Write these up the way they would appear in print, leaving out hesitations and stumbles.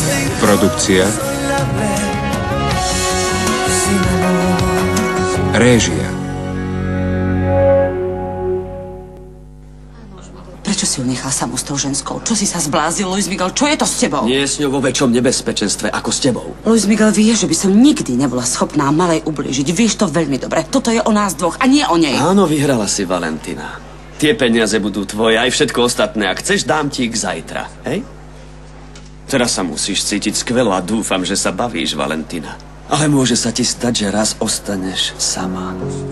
Produkcia. Réžia. Prečo si ju nechal samú s tou ženskou? Čo si sa zblázil, Luis Miguel? Čo je to s tebou? Nie je s ňou vo väčšom nebezpečenstve ako s tebou. Luis Miguel vie, že by som nikdy nebola schopná malej ublížiť. Vieš to veľmi dobre. Toto je o nás dvoch a nie o nej. Áno, vyhrala si, Valentina. Tie peniaze budú tvoje, aj všetko ostatné. Ak chceš, dám ti ich zajtra. Hej? Teraz sa musíš cítiť skvelo a dúfam, že sa bavíš, Valentina. Ale môže sa ti stať, že raz ostaneš sama.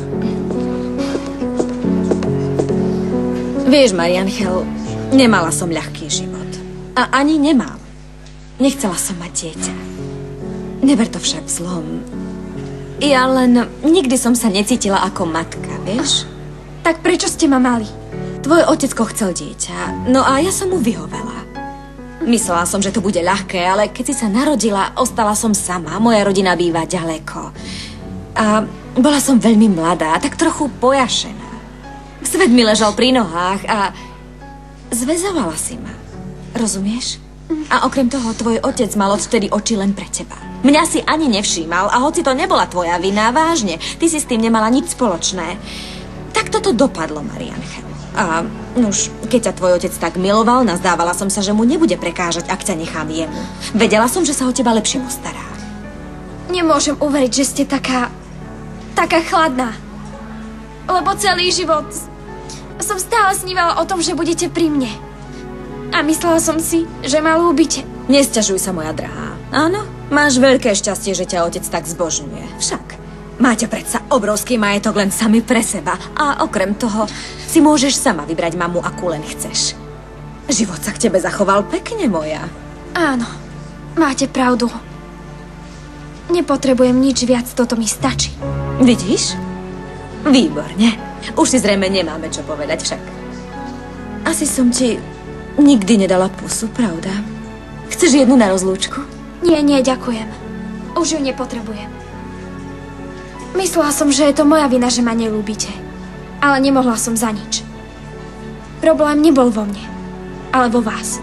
Vieš, Marianchel, nemala som ľahký život. A ani nemám. Nechcela som mať dieťa. Neber to však zlom. Ja len nikdy som sa necítila ako matka, vieš? Tak prečo ste ma mali? Tvoj otecko chcel dieťa, no a ja som mu vyhovela. Myslela som, že to bude ľahké, ale keď si sa narodila, ostala som sama. Moja rodina býva ďaleko. A bola som veľmi mladá, tak trochu pojašená. Svet mi ležal pri nohách a zväzovala si ma. Rozumieš? A okrem toho, tvoj otec mal odtedy oči len pre teba. Mňa si ani nevšímal a hoci to nebola tvoja vina, vážne, ty si s tým nemala nič spoločné. Tak toto dopadlo, Marianchel. A nuž, keď ťa tvoj otec tak miloval, nazdávala som sa, že mu nebude prekážať, ak ťa nechám jemu. Vedela som, že sa o teba lepšie postará. Nemôžem uveriť, že ste taká chladná. Lebo celý život som stále snívala o tom, že budete pri mne. A myslela som si, že ma ľúbite. Nesťažuj sa, moja drahá. Áno, máš veľké šťastie, že ťa otec tak zbožňuje. Však máte predsa obrovský majetok len sami pre seba. A okrem toho si môžeš sama vybrať mamu, akú len chceš. Život sa k tebe zachoval pekne, moja. Áno, máte pravdu. Nepotrebujem nič viac, toto mi stačí. Vidíš? Výborne. Už si zrejme nemáme čo povedať však. Asi som ti nikdy nedala pusu, pravda? Chceš jednu na rozlúčku? Nie, ďakujem. Už ju nepotrebujem. Myslela som, že je to moja vina, že ma neľúbite. Ale nemohla som za nič. Problém nebol vo mne, ale vo vás.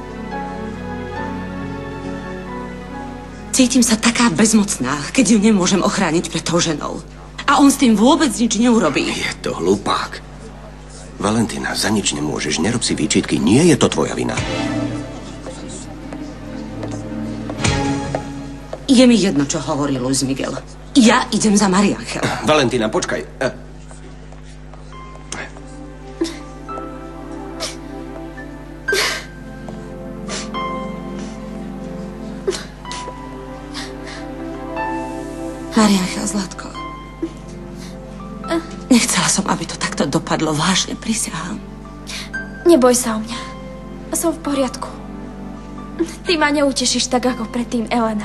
Cítim sa taká bezmocná, keď ju nemôžem ochrániť pred tou ženou. A on s tým vôbec nič neurobí. Je to hlupák. Valentina, za nič nemôžeš, nerob si výčitky, nie je to tvoja vina. Je mi jedno, čo hovorí Luis Miguel. Ja idem za Marianchel. Valentina, počkaj. Marianchel, Zlatko. Nechcela som, aby to takto dopadlo. Vážne, prisahám. Neboj sa o mňa. Som v poriadku. Ty ma neutešíš tak, ako predtým Elena.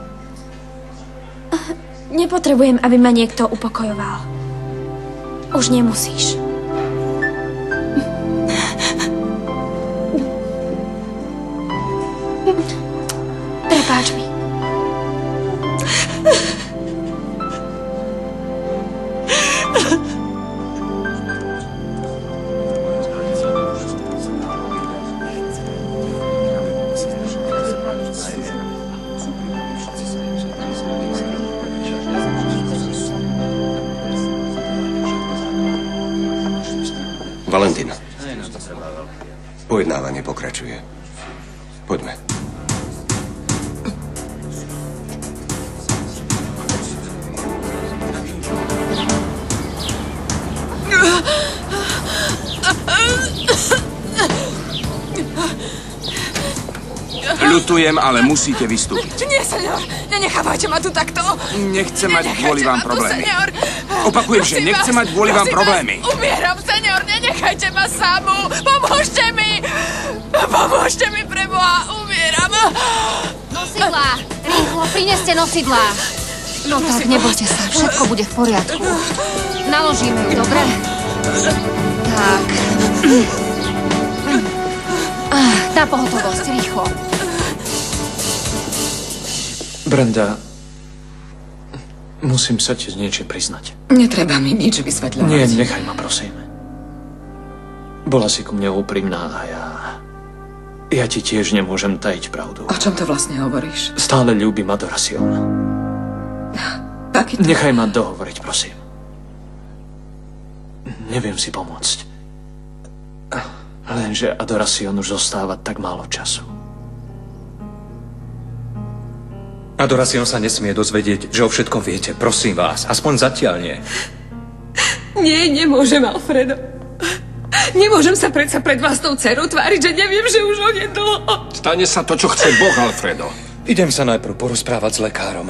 Nepotrebujem, aby ma niekto upokojoval. Už nemusíš. Prepáč mi. Valentina. Pojednávanie pokračuje. Poďme. Ľutujem, ale musíte vystúpiť. Nie, senior, nenechávajte ma tu takto. Nechcem mať kvôli vám problémy. Opakujem, že nechcem mať kvôli vám problémy. Umieram, senior, nenechajte ma samú. Pomôžte mi. Pomôžte mi, preboha, umieram. Nosidlá, rýchlo, prineste nosidlá. No tak, nebojte sa, všetko bude v poriadku. Naložíme ju, dobre? Tak. Na pohotovosť, rýchlo. Brenda, musím sa ti z niečo priznať. Netreba mi nič vysvetľovať. Nie, nechaj ma, prosím. Bola si ku mne úprimná a ja Ja ti tiež nemôžem tajiť pravdu. O čom to vlastne hovoríš? Stále ľúbim Adoración. Pakito. Nechaj ma dohovoriť, prosím. Neviem si pomôcť. Lenže Adoración už zostáva tak málo času. Adoración sa nesmie dozvedieť, že o všetkom viete. Prosím vás, aspoň zatiaľ nie. Nie, nemôžem, Alfredo. Nemôžem sa predsa pred vlastnou dcerou tváriť, že neviem, že už onedlho. Stane sa to, čo chce Boh, Alfredo. Idem sa najprv porozprávať s lekárom.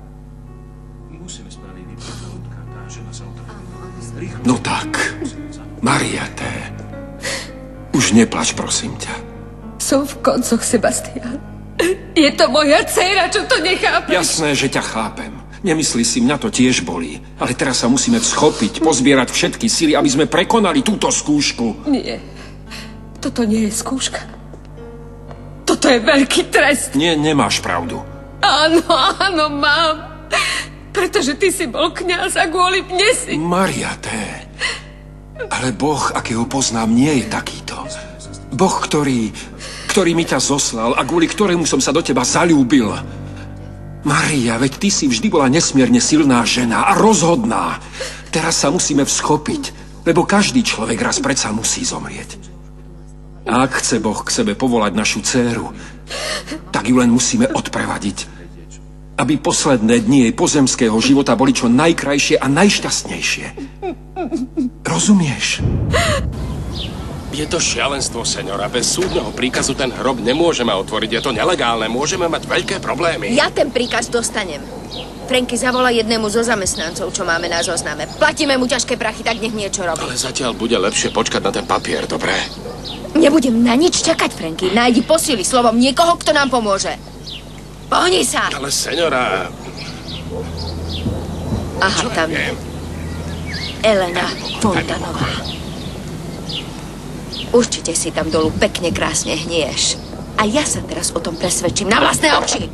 No tak, Mariate, už neplač, prosím ťa. Som v koncoch, Sebastián. Je to moja dcéra, čo to nechápeš? Jasné, že ťa chápem. Nemyslí si, mňa to tiež bolí. Ale teraz sa musíme vzchopiť, pozbierať všetky sily, aby sme prekonali túto skúšku. Nie. Toto nie je skúška. Toto je veľký trest. Nie, nemáš pravdu. Áno, áno, mám. Pretože ty si bol kňaz a kvôli mne si... Mariate. Ale Boh, akého poznám, nie je takýto. Boh, ktorý mi ťa zoslal a kvôli ktorému som sa do teba zaľúbil. Maria, veď ty si vždy bola nesmierne silná žena a rozhodná. Teraz sa musíme vzchopiť, lebo každý človek raz predsa musí zomrieť. A ak chce Boh k sebe povolať našu dcéru, tak ju len musíme odprevadiť, aby posledné dni jej pozemského života boli čo najkrajšie a najšťastnejšie. Rozumieš? Je to šialenstvo, seňora. Bez súdneho príkazu ten hrob nemôžeme otvoriť. Je to nelegálne. Môžeme mať veľké problémy. Ja ten príkaz dostanem. Franky zavolá jednému zo zamestnancov, čo máme na zozname. Platíme mu ťažké prachy, tak nech niečo robí. Ale zatiaľ bude lepšie počkať na ten papier, dobre? Nebudem na nič čakať, Franky. Nájdi posily slovom niekoho, kto nám pomôže. Pohni sa! Ale seňora... Aha, tam je. Elena Fontanová. Určite si tam dolu pekne krásne hnieš. A ja sa teraz o tom presvedčím na vlastné oči.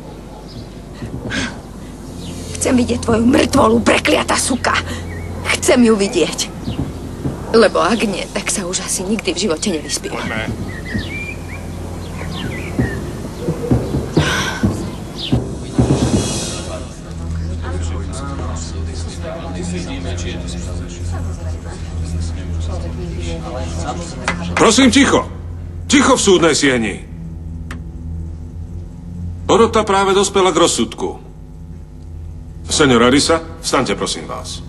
Chcem vidieť tvoju mŕtvolu, prekliatá suka. Chcem ju vidieť. Lebo ak nie, tak sa už asi nikdy v živote nevyspím. Prosím, ticho. Ticho v súdnej sieni. Porota práve dospela k rozsudku. Señora Risa, vstaňte, prosím vás.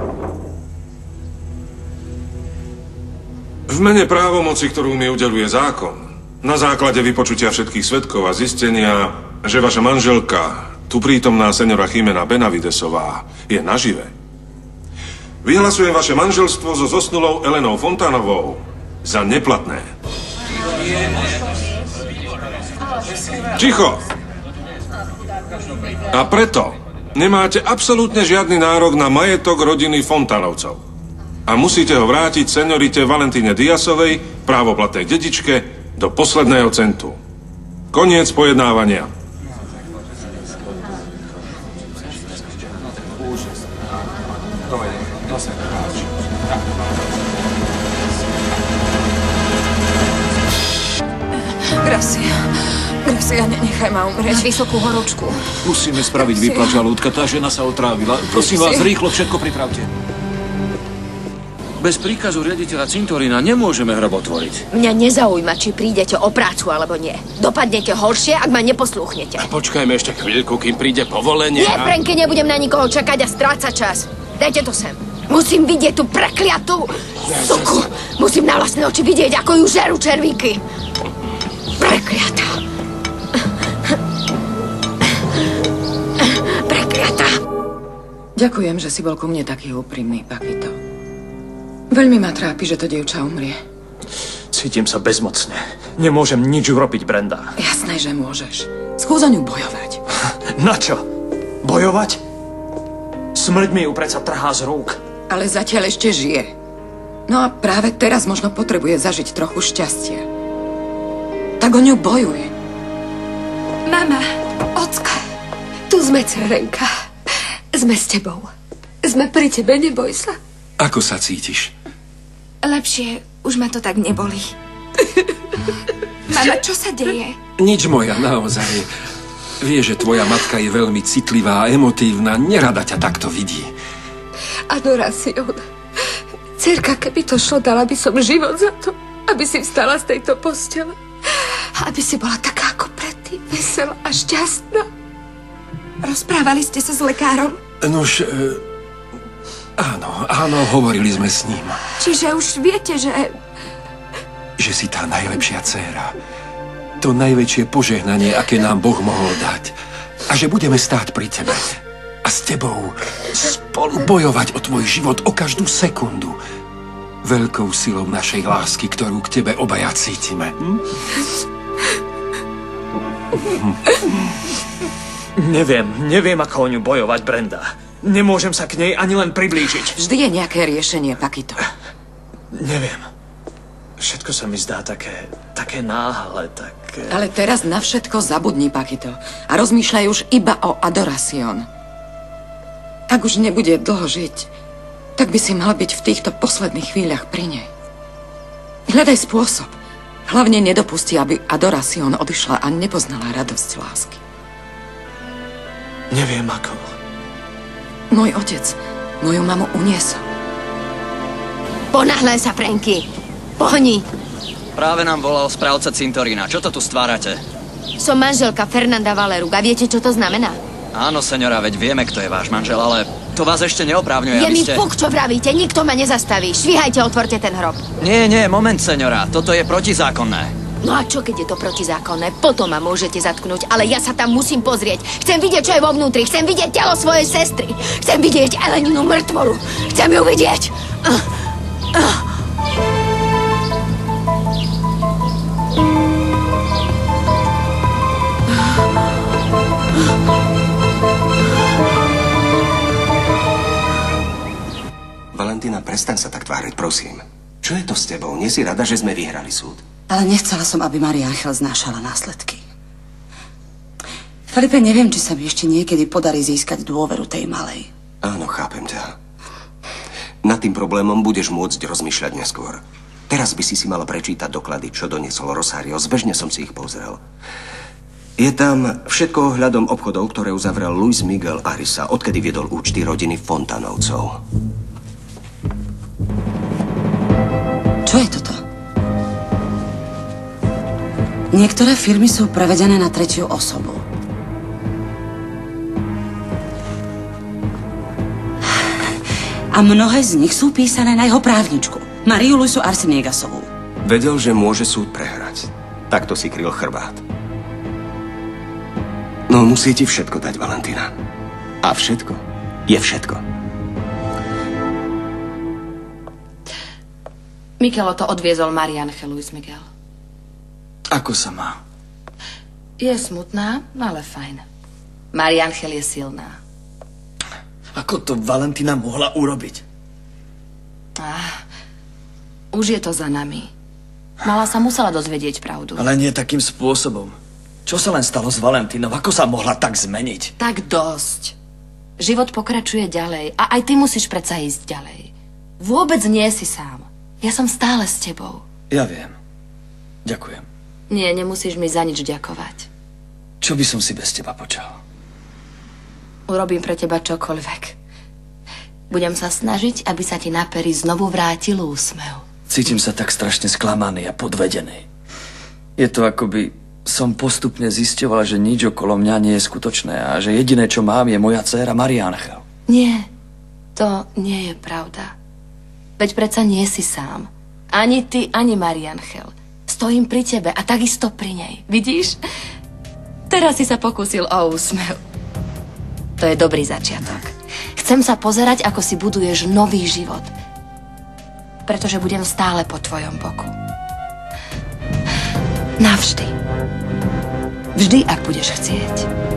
V mene právomoci, ktorú mi udeľuje zákon, na základe vypočutia všetkých svedkov a zistenia, že vaša manželka, tu prítomná señora Jimena Benavidesová, je nažive, vyhlasujem vaše manželstvo so zosnulou Elenou Fontanovou za neplatné. Ticho! A preto nemáte absolútne žiadny nárok na majetok rodiny Fontanovcov. A musíte ho vrátiť señorite Valentíne Diasovej, právoplatnej dedičke, do posledného centu. Koniec pojednávania. Gracia, nenechaj ma umrieť. Máš vysokú horúčku. Musíme spraviť výplach žalúdka, tá žena sa otrávila. Prosím vás, rýchlo všetko pripravte. Bez príkazu riaditeľa cintorína nemôžeme hrob otvoriť. Mňa nezaujíma, či prídete o prácu alebo nie. Dopadnete horšie, ak ma neposlúchnete. A počkajme ešte chvíľku, kým príde povolenie. Nie, Franky, nebudem na nikoho čakať a strácať čas. Dajte to sem. Musím vidieť tú prekliatú suku. Musím na vlastné oči vidieť, ako ju žerú červíky. Prekliatá. Prekliatá. Ďakujem, že si bol ku mne taký úprimný, Pakito. Veľmi ma trápi, že to dievča umrie. Cítim sa bezmocne. Nemôžem nič urobiť, Brenda. Jasné, že môžeš. Skús o ňu bojovať. Na čo? Bojovať? Smrť mi ju predsa trhá z rúk. Ale zatiaľ ešte žije. No a práve teraz možno potrebuje zažiť trochu šťastia. Tak o ňu bojuj. Mama, ocko, tu sme, dcerenka. Sme s tebou. Sme pri tebe, neboj sa. Ako sa cítiš? Lepšie, už ma to tak nebolí. Mama, čo sa deje? Nič moja, naozaj. Vieš, že tvoja matka je veľmi citlivá a emotívna. Nerada ťa takto vidí. Adorácion. Dcerka, keby to šlo, dala by som život za to, aby si vstala z tejto postele. Aby si bola taká ako predtým, veselá a šťastná. Rozprávali ste sa s lekárom? Nož, áno, hovorili sme s ním. Čiže už viete, že si tá najlepšia dcéra. To najväčšie požehnanie, aké nám Boh mohol dať. A že budeme stáť pri tebe. A s tebou spolu bojovať o tvoj život o každú sekundu. Veľkou silou našej lásky, ktorú k tebe obaja cítime. Neviem, ako o ňu bojovať, Brenda. Nemôžem sa k nej ani len priblížiť. Vždy je nejaké riešenie, Pakito. Neviem. Všetko sa mi zdá také náhle, také... Ale teraz na všetko zabudni, Pakito. A rozmýšľaj už iba o Adorácion. Ak už nebude dlho žiť, tak by si mal byť v týchto posledných chvíľach pri nej. Hľadaj spôsob. Hlavne nedopusti, aby Adorácion odišla a nepoznala radosť lásky. Neviem ako. Môj otec moju mamu uniesol. Ponáhľaj sa, Franky. Pohni. Práve nám volal správca cintorína. Čo to tu stvárate? Som manželka Fernanda Valeru. A viete, čo to znamená? Áno, seňora, veď vieme, kto je váš manžel, ale to vás ešte neoprávňuje, Je aby mi ste... fuk, čo vravíte. Nikto ma nezastaví. Švíhajte, otvorte ten hrob. Nie, moment, seňora. Toto je protizákonné. No a čo, keď je to protizákonné? Potom ma môžete zatknúť, ale ja sa tam musím pozrieť. Chcem vidieť, čo je vo vnútri. Chcem vidieť telo svojej sestry. Chcem vidieť Eleninu mŕtvolu. Chcem ju vidieť. Valentina, prestaň sa tak tváriť, prosím. Čo je to s tebou? Nie si rada, že sme vyhrali súd? Ale nechcela som, aby Maria Angel znášala následky. Felipe, neviem, či sa mi ešte niekedy podarí získať dôveru tej malej. Áno, chápem ťa. Nad tým problémom budeš môcť rozmýšľať neskôr. Teraz by si mala prečítať doklady, čo doniesol Rosario. Zbežne som si ich pozrel. Je tam všetko ohľadom obchodov, ktoré uzavrel Luis Miguel Arisa, odkedy viedol účty rodiny Fontanovcov. Čo je toto? Niektoré firmy sú prevedené na tretiu osobu. A mnohé z nich sú písané na jeho právničku, Mariu Luisu Arciniegasovú. Vedel, že môže súd prehrať. Takto si kryl chrbát. No, musí ti všetko dať, Valentina. A všetko je všetko. Mikelo to odviezol Maria Angel, Luis Miguel. Ako sa má? Je smutná, ale fajn. Maria Angel je silná. Ako to Valentina mohla urobiť? Už je to za nami. Mala sa musela dozvedieť pravdu. Ale nie takým spôsobom. Čo sa len stalo s Valentinou? Ako sa mohla tak zmeniť? Tak dosť. Život pokračuje ďalej a aj ty musíš predsa ísť ďalej. Vôbec nie si sám. Ja som stále s tebou. Ja viem. Ďakujem. Nie, nemusíš mi za nič ďakovať. Čo by som si bez teba počal? Urobím pre teba čokoľvek. Budem sa snažiť, aby sa ti na pery znovu vrátil úsmev. Cítim sa tak strašne sklamaný a podvedený. Je to akoby som postupne zisťoval, že nič okolo mňa nie je skutočné a že jediné, čo mám, je moja dcéra Maria Angel. Nie, to nie je pravda. Veď predsa nie si sám. Ani ty, ani Maria Angel. Stojím pri tebe a takisto pri nej. Vidíš? Teraz si sa pokúsil o úsmev. To je dobrý začiatok. Chcem sa pozerať, ako si buduješ nový život. Pretože budem stále po tvojom boku. Navždy. Vždy, ak budeš chcieť.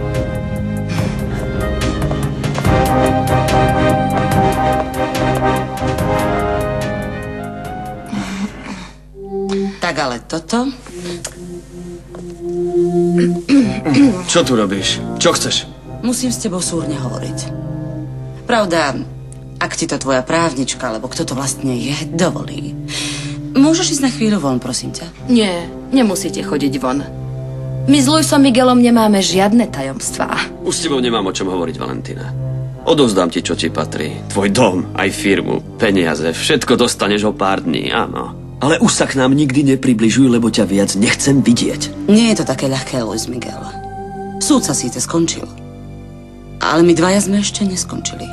Tak ale toto... Čo tu robíš? Čo chceš? Musím s tebou súrne hovoriť. Pravda, ak ti to tvoja právnička, alebo kto to vlastne je, dovolí. Môžeš ísť na chvíľu von, prosím ťa? Nie. Nemusíte chodiť von. My s Luisom Miguelom nemáme žiadne tajomstvá. Už s tebou nemám o čom hovoriť, Valentína. Odovzdám ti, čo ti patrí. Tvoj dom, aj firmu, peniaze, všetko dostaneš o pár dní, áno. Ale už sa k nám nikdy nepribližuj, lebo ťa viac nechcem vidieť. Nie je to také ľahké, Luis Miguel. Súd sa síce skončil, ale my dvaja sme ešte neskončili.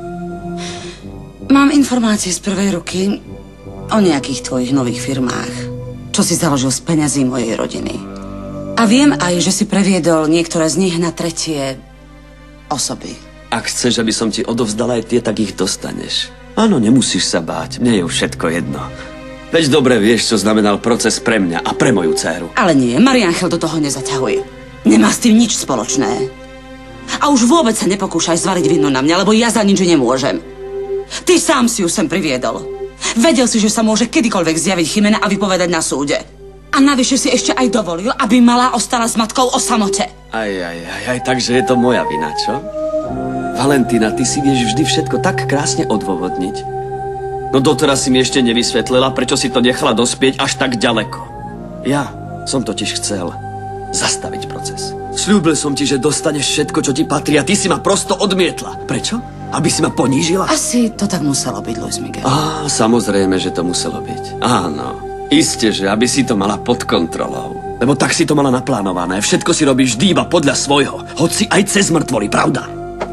Mám informácie z prvej ruky o nejakých tvojich nových firmách, čo si založil z peňazí mojej rodiny. A viem aj, že si previedol niektoré z nich na tretie osoby. Ak chceš, aby som ti odovzdala aj tie, tak ich dostaneš. Áno, nemusíš sa báť, mne je všetko jedno. Veď dobre vieš, čo znamenal proces pre mňa a pre moju dcéru. Ale nie, Marianchel do toho nezaťahuje. Nemá s tým nič spoločné. A už vôbec sa nepokúšaj zvaliť vinu na mňa, lebo ja za nič nemôžem. Ty sám si ju sem priviedol. Vedel si, že sa môže kedykoľvek zjaviť Chimena a vypovedať na súde. A navyše si ešte aj dovolil, aby malá ostala s matkou o samote. Takže je to moja vina, čo? Valentína, ty si vieš vždy všetko tak krásne odôvodniť. No doteraz si mi ešte nevysvetlila, prečo si to nechala dospieť až tak ďaleko. Ja som totiž chcel zastaviť proces. Sľúbil som ti, že dostaneš všetko, čo ti patrí a ty si ma prosto odmietla. Prečo? Aby si ma ponížila? Asi to tak muselo byť, Luis Miguel. Samozrejme, že to muselo byť. Áno. Isté, že aby si to mala pod kontrolou. Lebo tak si to mala naplánované. Všetko si robíš vždy iba podľa svojho. Hoci aj cez mŕtvoly, pravda?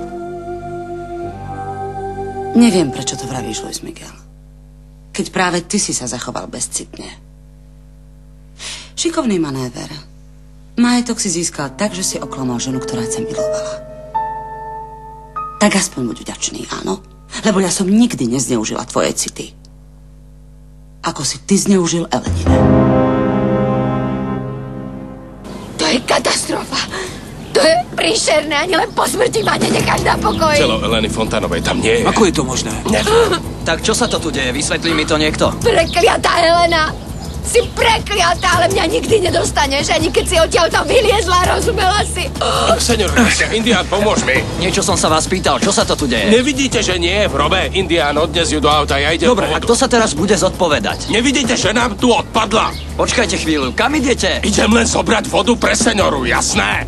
Neviem, prečo to vravíš, Luis Miguel. Keď práve ty si sa zachoval bezcitne. Šikovný manéver. Majetok si získal tak, že si oklamal ženu, ktorá ťa milovala. Tak aspoň buď vďačný, áno? Lebo ja som nikdy nezneužila tvoje city. Ako si ty zneužil Elenine. To je katastrofa. To je príšerné, ani len po smrti ma nenecháš na pokoji. Telo Eleny Fontanovej tam nie je. Ako je to možné? Neviem. Tak čo sa to tu deje? Vysvetlí mi to niekto. Prekliatá Helena! Si prekliatá, ale mňa nikdy nedostaneš, ani keď si odtiaľ tam vyliezla, rozumela si? Senior, Indián, pomôž mi. Niečo som sa vás pýtal, čo sa to tu deje? Nevidíte, že nie je v hrobe? Indián, odnes ju do auta, ja idem. Dobre, a kto sa teraz bude zodpovedať? Nevidíte, že nám tu odpadla? Počkajte chvíľu, kam idete? Idem len zobrať vodu pre senioru, jasné?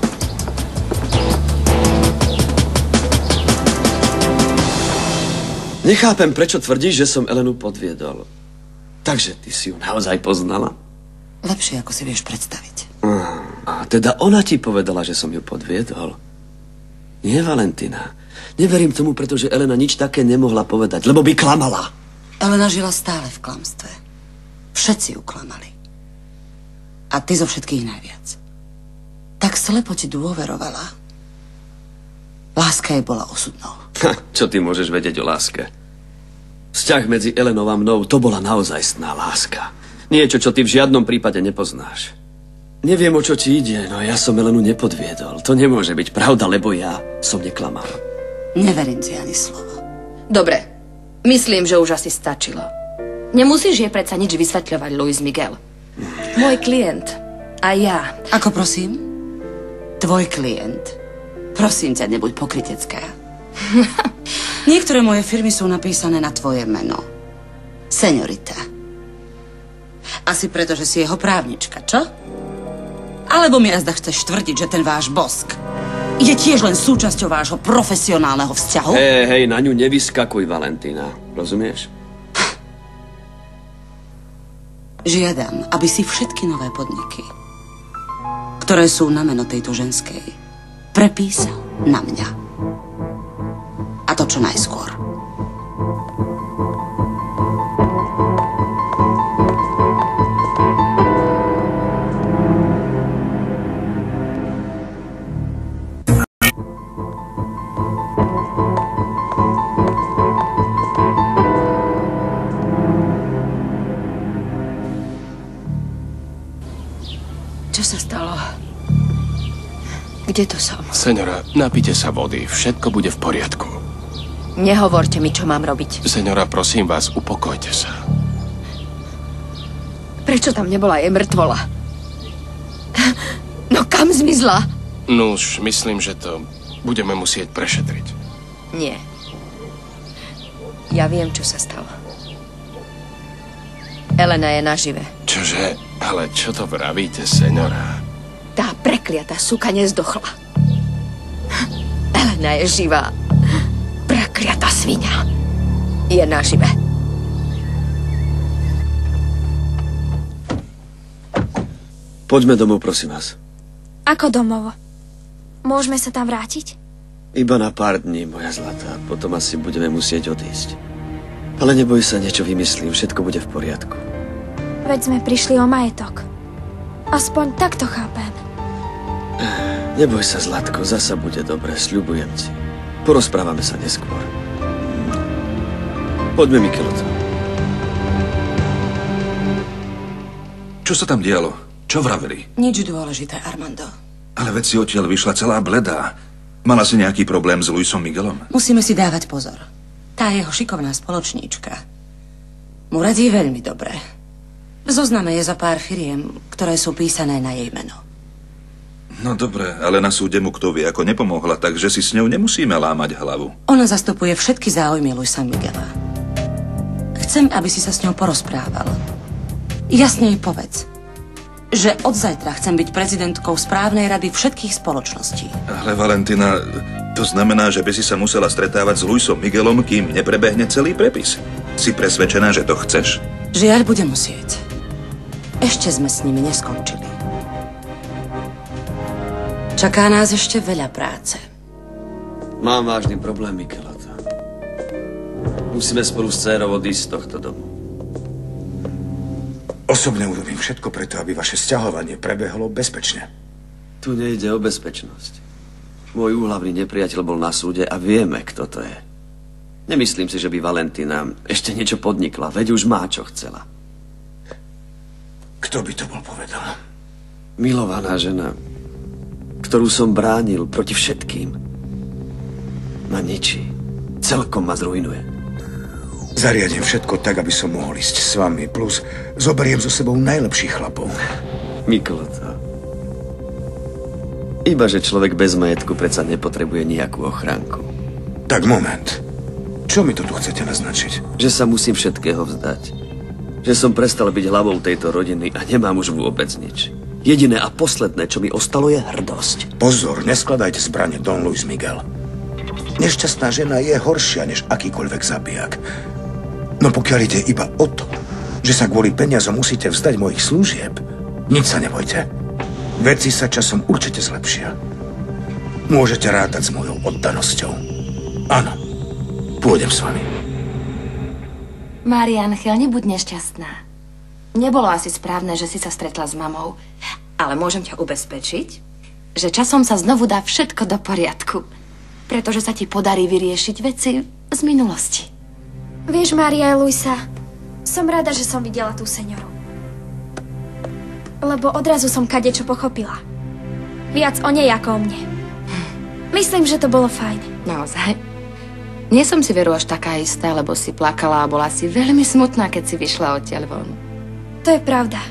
Nechápem, prečo tvrdíš, že som Elenu podviedol. Takže ty si ju naozaj poznala? Lepšie, ako si vieš predstaviť. A teda ona ti povedala, že som ju podviedol. Nie, Valentína. Neverím tomu, pretože Elena nič také nemohla povedať, lebo by klamala. Elena žila stále v klamstve. Všetci ju klamali. A ty zo všetkých najviac. Tak slepo ti dôverovala. Láska jej bola osudnou. Čo ty môžeš vedieť o láske? Vzťah medzi Elenou a mnou, to bola naozajstná láska. Niečo, čo ty v žiadnom prípade nepoznáš. Neviem, o čo ti ide, no ja som Elenu nepodviedol. To nemôže byť pravda, lebo ja som neklamal. Neverím ti ani slovo. Dobre, myslím, že už asi stačilo. Nemusíš jej predsa nič vysvetľovať, Luis Miguel. Môj klient a ja. Ako prosím? Tvoj klient. Prosím ťa, nebuď pokrytecká. Niektoré moje firmy sú napísané na tvoje meno. Señorita. Asi preto, že si jeho právnička, čo? Alebo mi azda chceš tvrdiť, že ten váš bosk je tiež len súčasťou vášho profesionálneho vzťahu? Hej, na ňu nevyskakuj, Valentína. Rozumieš? Žiadam, aby si všetky nové podniky, ktoré sú na meno tejto ženskej, prepísal na mňa. A to čo najskôr. Čo sa stalo? Kde to som? Seňora, napite sa vody, všetko bude v poriadku. Nehovorte mi, čo mám robiť. Seňora, prosím vás, upokojte sa. Prečo tam nebola jej mŕtvola? No kam zmizla? Nuž, myslím, že to budeme musieť prešetriť. Nie. Ja viem, čo sa stalo. Elena je nažive. Čože? Ale čo to vravíte, seňora? Tá prekliatá suka nezdochla. Elena je živá. Prekliatá sviňa je nažive. Poďme domov, prosím vás. Ako domov? Môžeme sa tam vrátiť? Iba na pár dní, moja zlatá. Potom asi budeme musieť odísť. Ale neboj sa, niečo vymyslím. Všetko bude v poriadku. Veď sme prišli o majetok. Aspoň tak to chápem. Neboj sa, Zlatko. Zasa bude dobre, sľubujem ti. Porozprávame sa neskôr. Poďme, Mikeloto. Čo sa tam dialo? Čo vraveli? Nič dôležité, Armando. Ale veď si odtiaľ vyšla celá bledá. Mala si nejaký problém s Luisom Miguelom? Musíme si dávať pozor. Tá jeho šikovná spoločníčka mu radí veľmi dobre. V zozname je za pár firiem, ktoré sú písané na jej meno. No dobre, ale na súde mu kto vie, ako nepomohla, takže si s ňou nemusíme lámať hlavu. Ona zastupuje všetky záujmy Luisa Miguela. Chcem, aby si sa s ňou porozprával. Jasne jej povedz, že od zajtra chcem byť prezidentkou správnej rady všetkých spoločností. Ale Valentina, to znamená, že by si sa musela stretávať s Luisom Miguelom, kým neprebehne celý prepis. Si presvedčená, že to chceš? Žiaľ, budem musieť. Ešte sme s nimi neskončili. Čaká nás ešte veľa práce. Mám vážny problém, Mikeloto. Musíme spolu s dcérou odísť z tohto domu. Osobne urobím všetko preto, aby vaše sťahovanie prebehlo bezpečne. Tu nejde o bezpečnosť. Môj úhlavný nepriateľ bol na súde a vieme, kto to je. Nemyslím si, že by Valentina ešte niečo podnikla, veď už má, čo chcela. Kto by to bol povedal? Milovaná žena, ktorú som bránil proti všetkým, ma ničí. Celkom ma zrujnuje. Zariadím všetko tak, aby som mohol ísť s vami, plus zoberiem so sebou najlepších chlapov. Mikeloto. Iba, že človek bez majetku predsa nepotrebuje nejakú ochránku. Tak moment. Čo mi to tu chcete naznačiť? Že sa musím všetkého vzdať. Že som prestal byť hlavou tejto rodiny a nemám už vôbec nič. Jediné a posledné, čo mi ostalo, je hrdosť. Pozor, neskladajte zbrane, Don Luis Miguel. Nešťastná žena je horšia než akýkoľvek zabijak. No pokiaľ ide iba o to, že sa kvôli peniazom musíte vzdať mojich služieb, nič sa nebojte. Veci sa časom určite zlepšia. Môžete rátať s mojou oddanosťou. Áno, pôjdem s vami. Marianchel, nebuď nešťastná. Nebolo asi správne, že si sa stretla s mamou. Ale môžem ťa ubezpečiť, že časom sa znovu dá všetko do poriadku. Pretože sa ti podarí vyriešiť veci z minulosti. Vieš, Mária a Luisa, som rada, že som videla tú senioru. Lebo odrazu som kadečo pochopila. Viac o nej ako o mne. Myslím, že to bolo fajn. Naozaj? Nie som si veru až taká istá, lebo si plakala a bola si veľmi smutná, keď si vyšla odtiaľ von. To je pravda.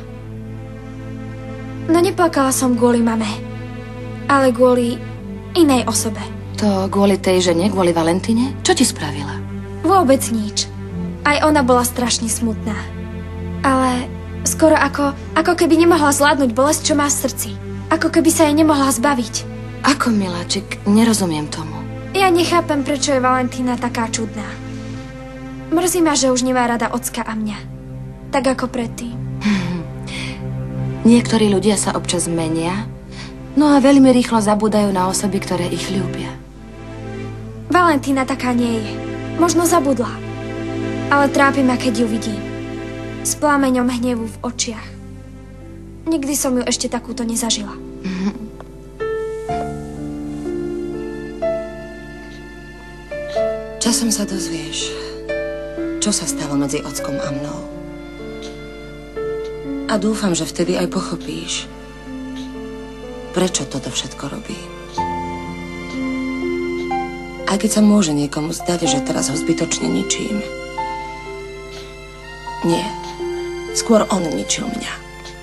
No neplakala som kvôli mame, ale kvôli inej osobe. To kvôli tej žene, kvôli Valentine? Čo ti spravila? Vôbec nič. Aj ona bola strašne smutná. Ale skoro ako keby nemohla zvládnuť bolesť, čo má v srdci. Ako keby sa jej nemohla zbaviť. Ako, miláčik? Nerozumiem tomu. Ja nechápem, prečo je Valentína taká čudná. Mrzí ma, že už nemá rada ocka a mňa. Tak ako predtým. Niektorí ľudia sa občas menia, no a veľmi rýchlo zabúdajú na osoby, ktoré ich ľúbia. Valentína taká nie je. Možno zabudla. Ale trápi ma, keď ju vidím. S plameňom hnevu v očiach. Nikdy som ju ešte takúto nezažila. Časom sa dozvieš, čo sa stalo medzi ockom a mnou. A dúfam, že vtedy aj pochopíš, prečo toto všetko robí. Aj keď sa môže niekomu zdať, že teraz ho zbytočne ničím. Nie. Skôr on ničil mňa.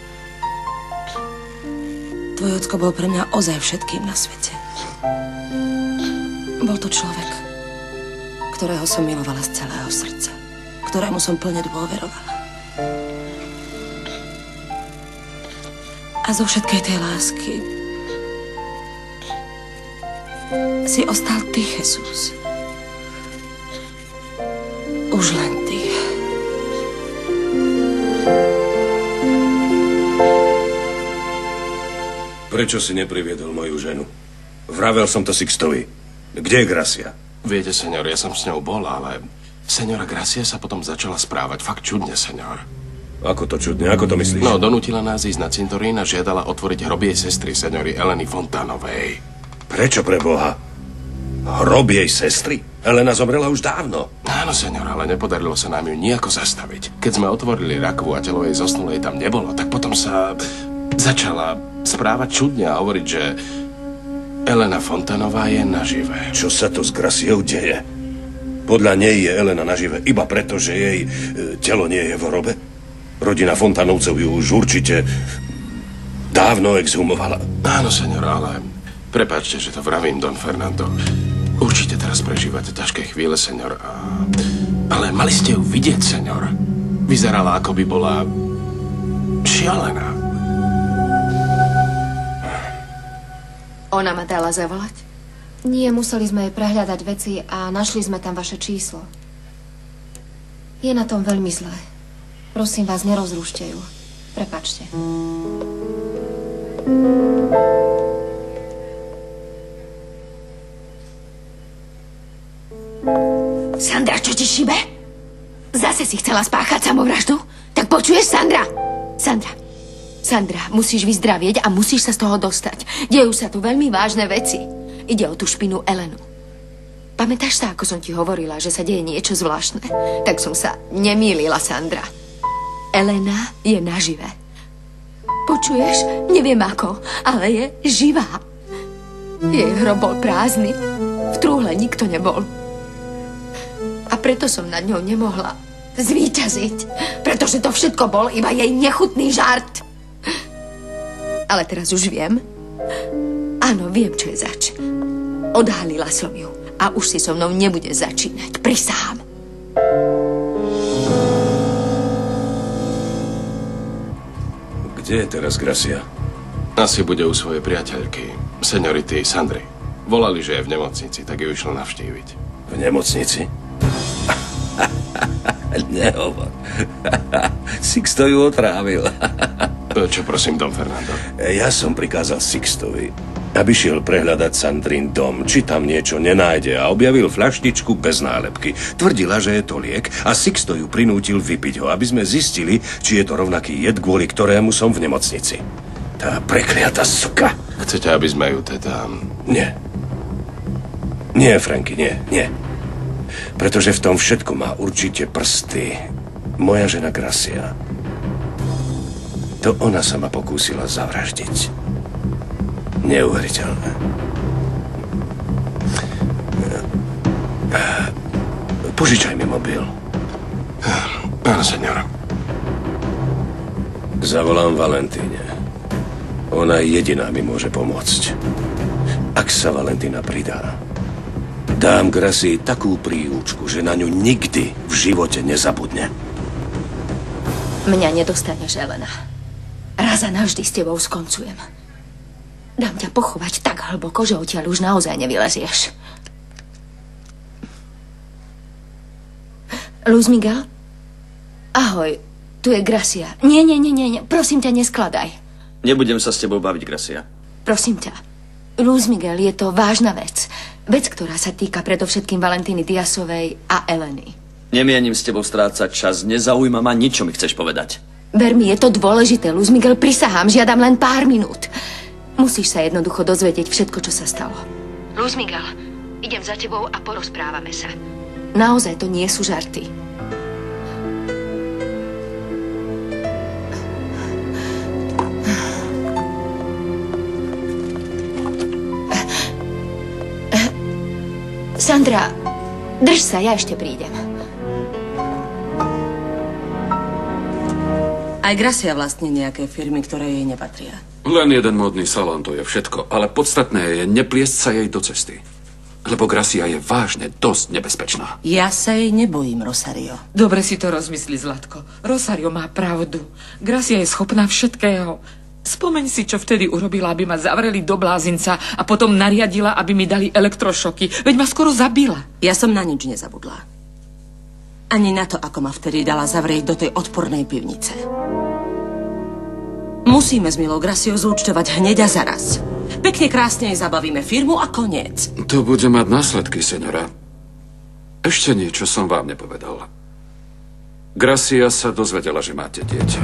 Tvoj ocko bol pre mňa ozaj všetkým na svete. Bol to človek, ktorého som milovala z celého srdca. Ktorému som plne dôverovala. A zo všetkej tej lásky si ostal ty, Jesus. Už len ty. Prečo si nepriviedol moju ženu? Vravel som to Sixtovi. Kde je Gracia? Viete, senor, ja som s ňou bol, ale senora Gracia sa potom začala správať fakt čudne, senor. Ako to čudne? Ako to myslíš? No, donútila nás ísť na cintorín a žiadala otvoriť hrob jej sestry, seniory Eleny Fontanovej. Prečo pre Boha? Hrob jej sestry? Elena zomrela už dávno. Áno, senor, ale nepodarilo sa nám ju nejako zastaviť. Keď sme otvorili rakvu a telo jej zosnulej tam nebolo, tak potom sa začala správať čudne a hovoriť, že Elena Fontanová je nažive. Čo sa to s Graciou deje? Podľa nej je Elena nažive iba preto, že jej telo nie je v hrobe? Rodina Fontanovcov ju už určite dávno exhumovala. Áno, senor, ale prepáčte, že to vravím, Don Fernando. Určite teraz prežívate ťažké chvíle, senor. Ale mali ste ju vidieť, senor. Vyzerala, ako by bola šialená. Ona ma dala zavolať? Nie, museli sme jej prehľadať veci a našli sme tam vaše číslo. Je na tom veľmi zlé. Prosím vás, nerozrušte ju. Prepáčte. Sandra, čo ti šibe? Zase si chcela spáchať samovraždu? Tak počuješ, Sandra? Sandra, musíš vyzdravieť a musíš sa z toho dostať. Dejú sa tu veľmi vážne veci. Ide o tú špinu Elenu. Pamätáš sa, ako som ti hovorila, že sa deje niečo zvláštne? Tak som sa nemýlila, Sandra. Elena je nažive. Počuješ? Neviem ako, ale je živá. Jej hrob bol prázdny. V trúhle nikto nebol. A preto som nad ňou nemohla zvíťaziť. Pretože to všetko bol iba jej nechutný žart. Ale teraz už viem. Áno, viem, čo je zač. Odhalila som ju. A už si so mnou nebude začínať. Prisahám. Kde je teraz Gracia? Asi bude u svojej priateľky, seniority Sandry. Volali, že je v nemocnici, tak ju išlo navštíviť. V nemocnici? Nehovor. Sixto ju otrávil. Čo prosím, Don Fernando? Ja som prikázal Sixtovi, aby šiel prehľadať Sandrin dom, či tam niečo nenájde, a objavil fľaštičku bez nálepky. Tvrdila, že je to liek a Sixto ju prinútil vypiť ho, aby sme zistili, či je to rovnaký jed, kvôli ktorému som v nemocnici. Tá prekliatá suka. Chcete, aby sme ju teda... Nie. Nie, Franky, nie. Pretože v tom všetko má určite prsty moja žena Gracia. To ona sa ma pokúsila zavraždiť. Neuveriteľné. Požičaj mi mobil. Áno, senior. Zavolám Valentíne. Ona jediná mi môže pomôcť. Ak sa Valentína pridá, dám Gracii takú príúčku, že na ňu nikdy v živote nezabudne. Mňa nedostaneš, Elena. Raz a navždy s tebou skoncujem. Dám ťa pochovať tak hlboko, že odtiaľ už naozaj nevylezieš. Luz Miguel? Ahoj, tu je Gracia. Nie, prosím ťa, neskladaj. Nebudem sa s tebou baviť, Gracia. Prosím ťa. Luz Miguel, je to vážna vec. Vec, ktorá sa týka predovšetkým Valentíny Diasovej a Eleny. Nemienim s tebou strácať čas, nezaujíma ma nič, čo mi chceš povedať. Ver mi, je to dôležité, Luz Miguel, prisahám, žiadam len pár minút. Musíš sa jednoducho dozvedieť všetko, čo sa stalo. Luz Miguel, idem za tebou a porozprávame sa. Naozaj to nie sú žarty. Sandra, drž sa, ja ešte prídem. Aj Gracia vlastní nejaké firmy, ktoré jej nepatria. Len jeden módny salón, to je všetko. Ale podstatné je nepliesť sa jej do cesty. Lebo Gracia je vážne dosť nebezpečná. Ja sa jej nebojím, Rosario. Dobre si to rozmyslí, Zlatko. Rosario má pravdu. Gracia je schopná všetkého. Spomeň si, čo vtedy urobila, aby ma zavreli do blázinca a potom nariadila, aby mi dali elektrošoky. Veď ma skoro zabila. Ja som na nič nezabudla. Ani na to, ako ma vtedy dala zavrieť do tej odpornej pivnice. Musíme s milou Graciou zúčtovať hneď a zaraz. Pekne krásne jej zabavíme firmu a koniec. To bude mať následky, seňora. Ešte niečo som vám nepovedal. Gracia sa dozvedela, že máte dieťa.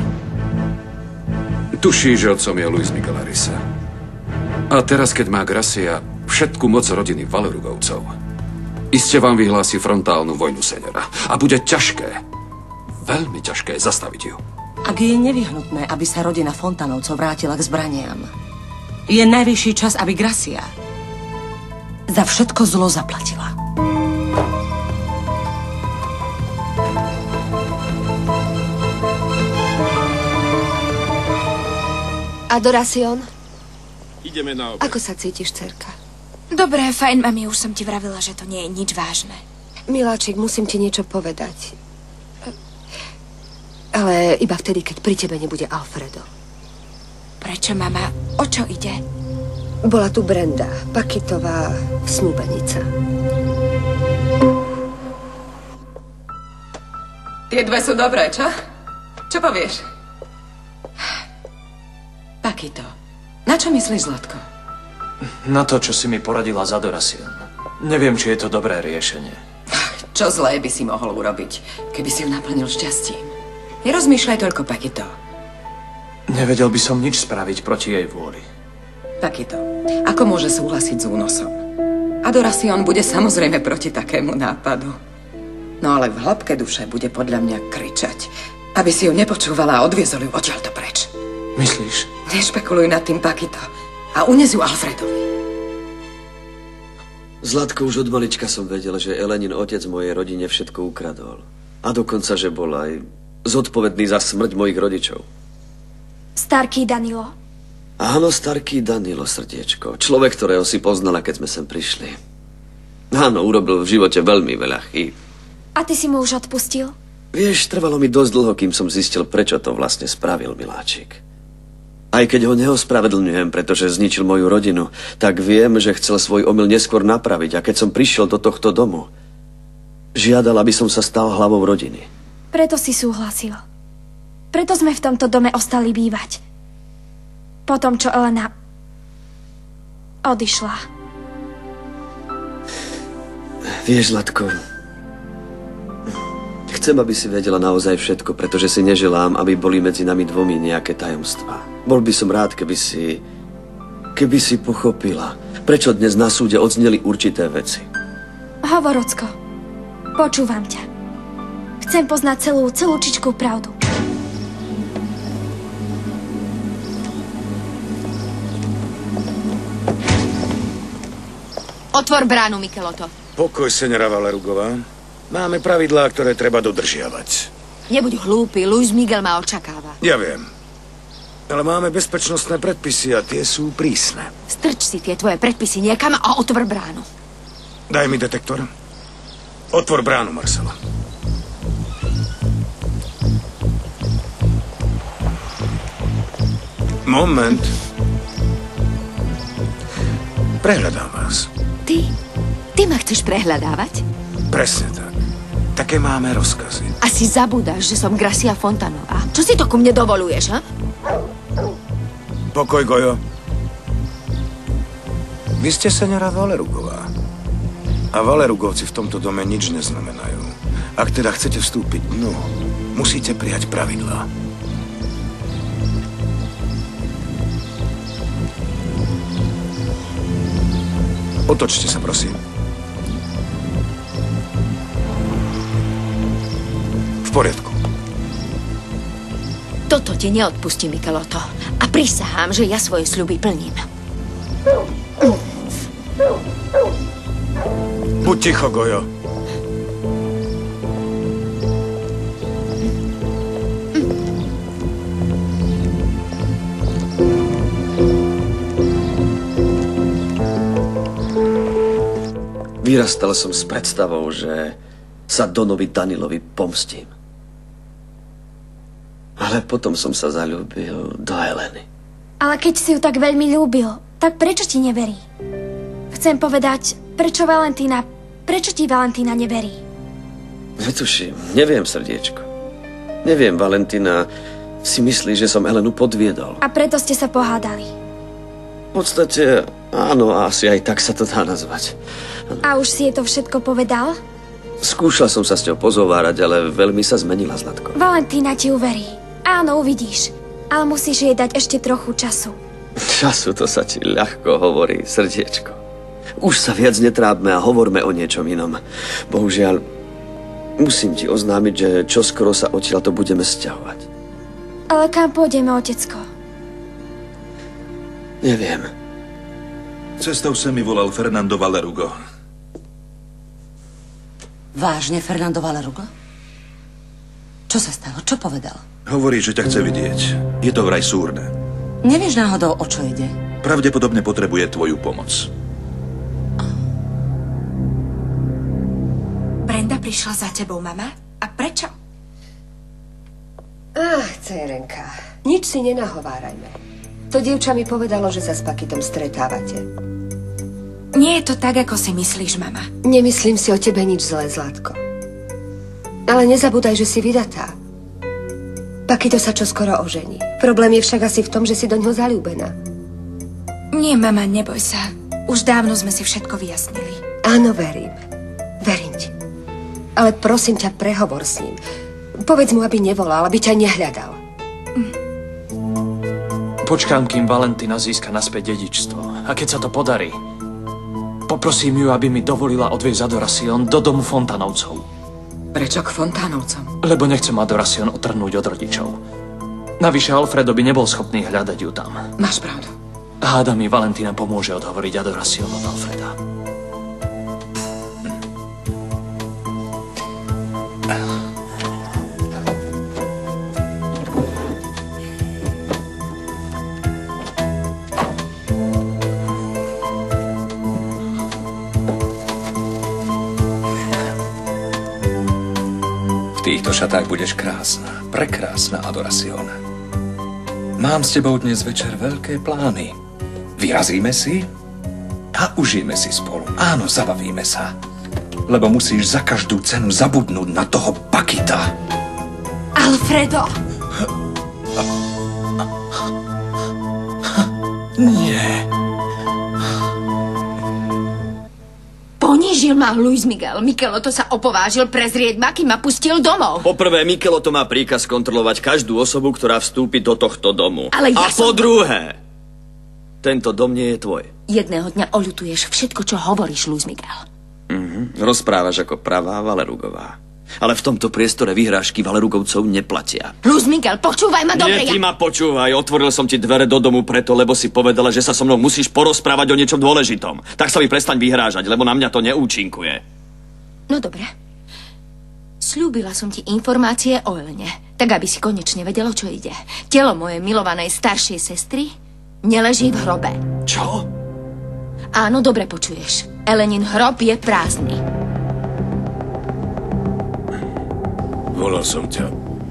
Tuší, že otcom je Luis Miguel Arisa. A teraz, keď má Gracia všetku moc rodiny Valerugovcov, iste vám vyhlási frontálnu vojnu, seňora. A bude ťažké, veľmi ťažké zastaviť ju. Ak je nevyhnutné, aby sa rodina Fontanovcov vrátila k zbraniam, je najvyšší čas, aby Gracia za všetko zlo zaplatila. Adoración, Ideme na obed. ako sa cítiš, dcerka? Dobre, fajn, mami, už som ti vravila, že to nie je nič vážne. Miláčik, musím ti niečo povedať. Ale iba vtedy, keď pri tebe nebude Alfredo. Prečo, mama? O čo ide? Bola tu Brenda, Pakitová snúbenica. Tie dve sú dobré, čo? Čo povieš? Pakito, na čo myslíš, Zlatko? Na to, čo si mi poradila z Adoración. Neviem, či je to dobré riešenie. Čo zlé by si mohol urobiť, keby si ju naplnil šťastím? Nerozmýšľaj toľko, Pakito. Nevedel by som nič spraviť proti jej vôli. Pakito, ako môže súhlasiť s únosom? Adoración bude samozrejme proti takému nápadu. No ale v hĺbke duše bude podľa mňa kričať, aby si ju nepočúvala a odviezol ju odtiaľto preč. Myslíš? Nešpekuluj nad tým, Pakito. A unes ju Alfredovi. Zlatko, už od malička som vedel, že Elenin otec mojej rodine všetko ukradol. A dokonca, že bol aj zodpovedný za smrť mojich rodičov. Starký Danilo. Áno, starký Danilo, srdiečko. Človek, ktorého si poznala, keď sme sem prišli. Áno, urobil v živote veľmi veľa chýb. A ty si mu už odpustil? Vieš, trvalo mi dosť dlho, kým som zistil, prečo to vlastne spravil, miláčik. Aj keď ho neospravedlňujem, pretože zničil moju rodinu, tak viem, že chcel svoj omyl neskôr napraviť. A keď som prišiel do tohto domu, žiadal, aby som sa stal hlavou rodiny. Preto si súhlasil. Preto sme v tomto dome ostali bývať. Potom, čo Elena odišla. Vieš, Zlatko, chcem, aby si vedela naozaj všetko, pretože si neželám, aby boli medzi nami dvomi nejaké tajomstvá. Bol by som rád, keby si pochopila, prečo dnes na súde odzneli určité veci. Hovor, Ocko. Počúvam ťa. Chcem poznať celú čičkú pravdu. Otvor bránu, Mikeloto. Pokoj, senora Valerugová. Máme pravidlá, ktoré treba dodržiavať. Nebuď hlúpy, Luis Miguel ma očakáva. Ja viem. Ale máme bezpečnostné predpisy a tie sú prísne. Strč si tie tvoje predpisy niekam a otvor bránu. Daj mi detektor. Otvor bránu, Marcela. Moment. Prehľadám vás. Ty ma chceš prehľadávať? Presne tak. Také máme rozkazy. Asi zabúdaš, že som Gracia Fontanová. Čo si to ku mne dovoluješ, ha? Pokoj, Gojo. Vy ste senora Valerugová. A Valerugovci v tomto dome nič neznamenajú. Ak teda chcete vstúpiť dnu, musíte prijať pravidlá. Otočte sa, prosím. V poriadku. Toto ti neodpustí, Mikeloto. A prisahám, že ja svoje sľuby plním. Buď ticho, Gojo. Vyrastal som s predstavou, že sa Donovi Danilovi pomstím. Ale potom som sa zaľúbil do Eleny. Ale keď si ju tak veľmi ľúbil, tak prečo ti neverí? Chcem povedať, prečo ti Valentína neverí? Netuším, neviem, srdiečko. Neviem, Valentína si myslí, že som Elenu podviedol. A preto ste sa pohádali. V podstate, áno, asi aj tak sa to dá nazvať. A už si jej to všetko povedal? Skúšal som sa s ňou pozovárať, ale veľmi sa zmenila, Zlatko. Valentína ti uverí. Áno, uvidíš. Ale musíš jej dať ešte trochu času. Času to sa ti ľahko hovorí, srdiečko. Už sa viac netrápme a hovorme o niečom inom. Bohužiaľ, musím ti oznámiť, že čoskoro sa odtiaľto budeme sťahovať. Ale kam pôjdeme, otecko? Neviem. Cestou sa mi volal Fernando Valerugo. Vážne, Fernando Valerugo? Čo sa stalo? Čo povedal? Hovorí, že ťa chce vidieť. Je to vraj súrne. Nevieš náhodou, o čo ide? Pravdepodobne potrebuje tvoju pomoc. Brenda prišla za tebou, mama? A prečo? Cérenka, nič si nenahovárajme. To dievča mi povedalo, že sa s Pakitom stretávate. Nie je to tak, ako si myslíš, mama. Nemyslím si o tebe nič zlé, Zlatko. Ale nezabúdaj, že si vydatá. Pakito sa čoskoro ožení. Problém je však asi v tom, že si do ňoho zaľúbená. Nie, mama, neboj sa. Už dávno sme si všetko vyjasnili. Áno, verím. Verím ti. Ale prosím ťa, prehovor s ním. Povedz mu, aby nevolal, aby ťa nehľadal. Počkám, kým Valentína získa naspäť dedičstvo. A keď sa to podarí, poprosím ju, aby mi dovolila odviezť Adoracion do domu Fontanovcov. Prečo k Fontánovcom? Lebo nechcem Adoracion otrhnúť od rodičov. Navyše Alfredo by nebol schopný hľadať ju tam. Máš pravdu. Háda mi Valentína pomôže odhovoriť Adoracion od Alfreda. V týchto šatách budeš krásna, prekrásna, Adoracion. Mám s tebou dnes večer veľké plány. Vyrazíme si a užijeme si spolu. Áno, zabavíme sa. Lebo musíš za každú cenu zabudnúť na toho Pakita. Alfredo! Nie. Ponížil ma Luis Miguel. Mikelo to sa opovážil prezrieť ma, kým ma pustil domov. Poprvé, Mikelo to má príkaz kontrolovať každú osobu, ktorá vstúpi do tohto domu. Ale ja po druhé, tento dom nie je tvoj. Jedného dňa oľutuješ všetko, čo hovoríš, Luis Miguel. Rozprávaš ako pravá Valerugová. Ale v tomto priestore vyhrážky Valerugovcov neplatia. Luis Miguel, počúvaj ma dobre. Nie, ty ma počúvaj. Otvoril som ti dvere do domu preto, lebo si povedala, že sa so mnou musíš porozprávať o niečom dôležitom. Tak sa mi prestaň vyhrážať, lebo na mňa to neúčinkuje. No dobre. Sľúbila som ti informácie o Elene, tak aby si konečne vedelo, čo ide. Telo mojej milovanej staršej sestry neleží v hrobe. Čo? Áno, dobre počuješ. Elenin hrob je prázdny. Volal som ťa,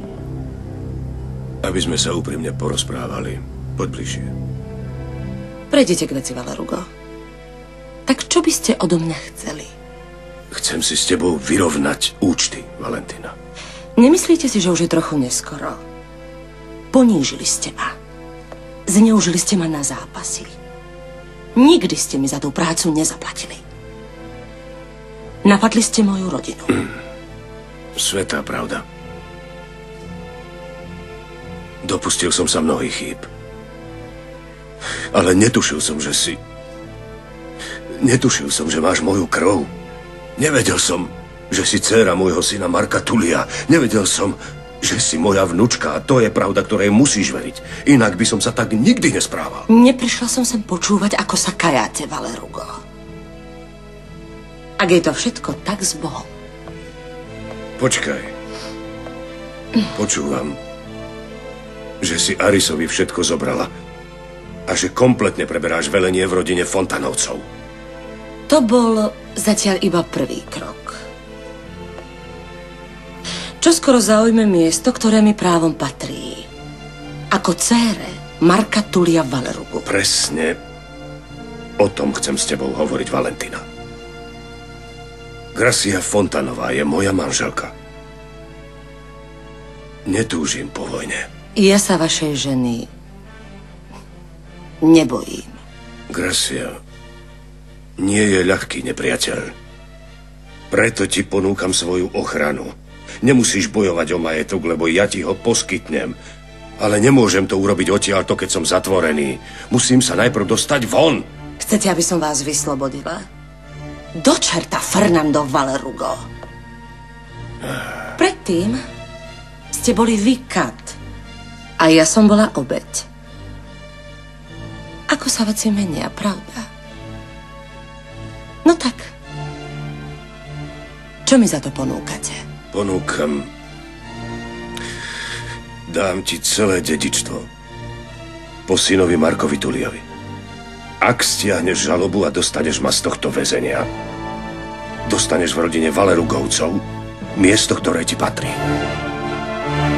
aby sme sa úprimne porozprávali. Poď bližšie. Prejdite k veci, Valerugo. Tak čo by ste odo mňa chceli? Chcem si s tebou vyrovnať účty, Valentína. Nemyslíte si, že už je trochu neskoro? Ponížili ste ma. Zneužili ste ma na zápasy. Nikdy ste mi za tú prácu nezaplatili. Napadli ste moju rodinu. Svätá pravda. Dopustil som sa mnohých chýb. Ale netušil som, že si... Netušil som, že máš moju krv. Nevedel som, že si dcéra môjho syna Marka Tulia. Nevedel som, že si moja vnučka. A to je pravda, ktorej musíš veriť. Inak by som sa tak nikdy nesprával. Neprišla som sem počúvať, ako sa kajáte, Valerugo. Ak je to všetko, tak s Bohom. Počkaj. Počúvam, že si Arisovi všetko zobrala a že kompletne preberáš velenie v rodine Fontanovcov. To bol zatiaľ iba prvý krok. Čoskoro zaujme miesto, ktoré mi právom patrí. Ako dcére Marka Tulia Valerugu. Presne o tom chcem s tebou hovoriť, Valentina. Gracia Fontanová je moja manželka. Netúžim po vojne. Ja sa vašej ženy nebojím. Gracia nie je ľahký nepriateľ. Preto ti ponúkam svoju ochranu. Nemusíš bojovať o majetok, lebo ja ti ho poskytnem. Ale nemôžem to urobiť odtiaľto, keď som zatvorený. Musím sa najprv dostať von. Chcete, aby som vás vyslobodila? Do čerta, Fernando Valerugo. Predtým ste boli vy, Kat. A ja som bola obeť. Ako sa veci menia, pravda? No tak. Čo mi za to ponúkate? Ponúkam. Dám ti celé dedičstvo. Po synovi Markovi Tuliovi. Ak stiahneš žalobu a dostaneš ma z tohto väzenia, dostaneš v rodine Valerugovcov miesto, ktoré ti patrí.